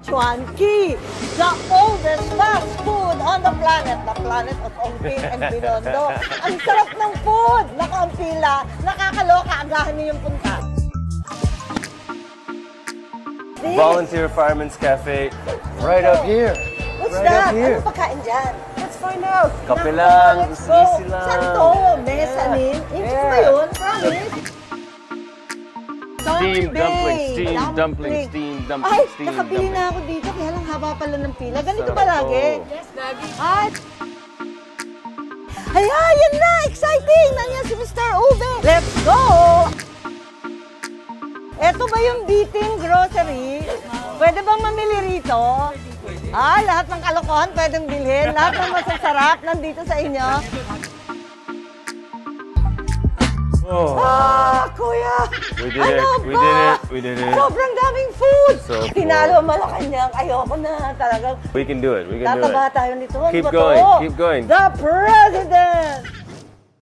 Chunky, the oldest fast food on the planet of Ongpin and Binondo. Ang sarap ng food! Nakampila, nakakaloka, agahan niyo yung punta. Volunteer Fireman's Cafe, right up here. What's right that? Up here. Ano pagkain dyan? Let's find out. Kape lang, let's go. easy lang. Saan to? Mesanin? English ba yun? Promise? Steamed dumplings, steamed dumplings, steamed dumplings, Ay, steamed nakabili na ako dito. Kaya lang haba pala ng pila. Ganito ba lagi? Yes, Daddy. Ay, yan na! Exciting! Nandiyan si Mr. Uwe. Let's go! Eto ba yung beating grocery? Pwede bang mamili rito? Lahat ng kalokohan pwedeng bilhin. Lahat ng masasarap nandito sa inyo. Oh. Kuya! We did it! We did it! We did it! Sobrang daming food! So full. Tinalo Malacanang. Ayoko na talagang. We can do it. We can do it. Tataba tayo nito. Keep Ano ba going. to? Keep going. The President!